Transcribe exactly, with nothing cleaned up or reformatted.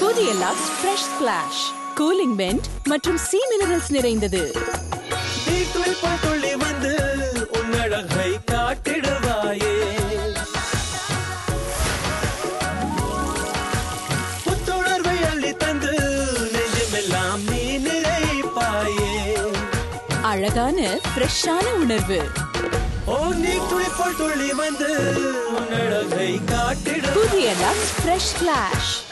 புதிய Lux fresh splash cooling பெண்ட் மற்றும் சி மினரல்ஸ் நிறைந்தது. துளி வந்து உன்னழகை காட்டிடுவாயே, புத்துணர்வை அள்ளி தந்து நெஞ்சமெல்லாம் நீ நிறைப்பாயே. அழகான ஃப்ரெஷ்ஷான உணர்வு. ஓ நீ துளி போல் துளி வந்து உன்னழகை காட்டிடு. புதிய லக்ஸ் ஃப்ரெஷ் ஸ்பிளாஷ்.